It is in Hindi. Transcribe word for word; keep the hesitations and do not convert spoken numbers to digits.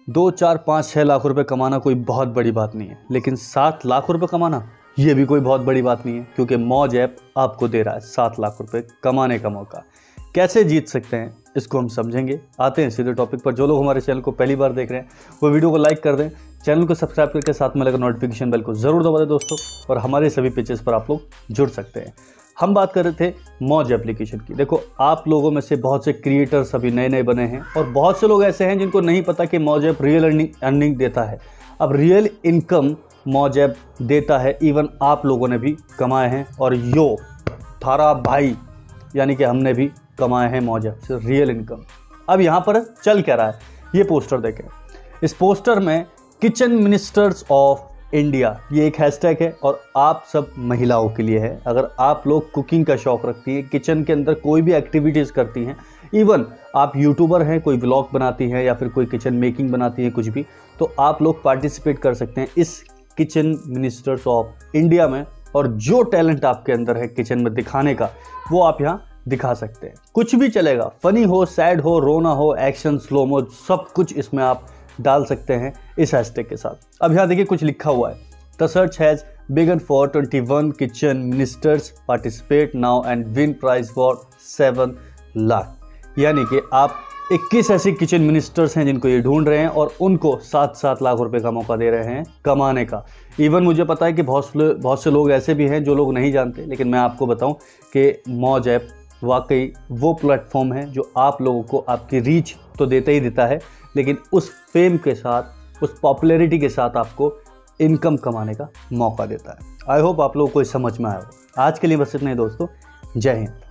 दो चार पाँच छः लाख रुपए कमाना कोई बहुत बड़ी बात नहीं है, लेकिन सात लाख रुपए कमाना ये भी कोई बहुत बड़ी बात नहीं है, क्योंकि मौज ऐप आपको दे रहा है सात लाख रुपए कमाने का मौका। कैसे जीत सकते हैं इसको हम समझेंगे। आते हैं सीधे टॉपिक पर। जो लोग हमारे चैनल को पहली बार देख रहे हैं वो वीडियो को लाइक कर दें, चैनल को सब्सक्राइब करके साथ में लगा नोटिफिकेशन बेल को ज़रूर दबा दें दोस्तों, और हमारे सभी पेजेस पर आप लोग जुड़ सकते हैं। हम बात कर रहे थे मौज एप्लीकेशन की। देखो, आप लोगों में से बहुत से क्रिएटर्स अभी नए नए बने हैं और बहुत से लोग ऐसे हैं जिनको नहीं पता कि मौज ऐप रियल अर्निंग अर्निंग देता है। अब रियल इनकम मौज ऐप देता है, इवन आप लोगों ने भी कमाए हैं, और यो थारा भाई यानी कि हमने भी कमाए हैं मौज ऐप से रियल इनकम। अब यहाँ पर चल क्या रहा है, ये पोस्टर देखें। इस पोस्टर में किचन मिनिस्टर्स ऑफ इंडिया ये एक हैशटैग है, और आप सब महिलाओं के लिए है। अगर आप लोग कुकिंग का शौक रखती हैं, किचन के अंदर कोई भी एक्टिविटीज़ करती हैं, इवन आप यूट्यूबर हैं, कोई व्लॉग बनाती हैं या फिर कोई किचन मेकिंग बनाती हैं, कुछ भी, तो आप लोग पार्टिसिपेट कर सकते हैं इस किचन मिनिस्टर्स ऑफ इंडिया में। और जो टैलेंट आपके अंदर है किचन में दिखाने का, वो आप यहाँ दिखा सकते हैं। कुछ भी चलेगा, फनी हो, सैड हो, रोना हो, एक्शन, स्लोमो, सब कुछ इसमें आप डाल सकते हैं इस हैशटैग के साथ। अब यहाँ देखिए कुछ लिखा हुआ है, the search has begun for twenty one kitchen ministers, participate now and win prize for seven lakh. यानी कि आप इक्कीस ऐसे किचन मिनिस्टर्स हैं जिनको ये ढूंढ रहे हैं और उनको सात सात लाख रुपए का मौका दे रहे हैं कमाने का। इवन मुझे पता है कि बहुत बहुत से लोग ऐसे भी हैं जो लोग नहीं जानते, लेकिन मैं आपको बताऊं कि मौज ऐप वाकई वो प्लेटफॉर्म है जो आप लोगों को आपकी रीच तो देता ही देता है, लेकिन उस फेम के साथ, उस पॉपुलैरिटी के साथ आपको इनकम कमाने का मौका देता है। आई होप आप लोगों को समझ में आया हो। आज के लिए बस इतना ही दोस्तों, जय हिंद।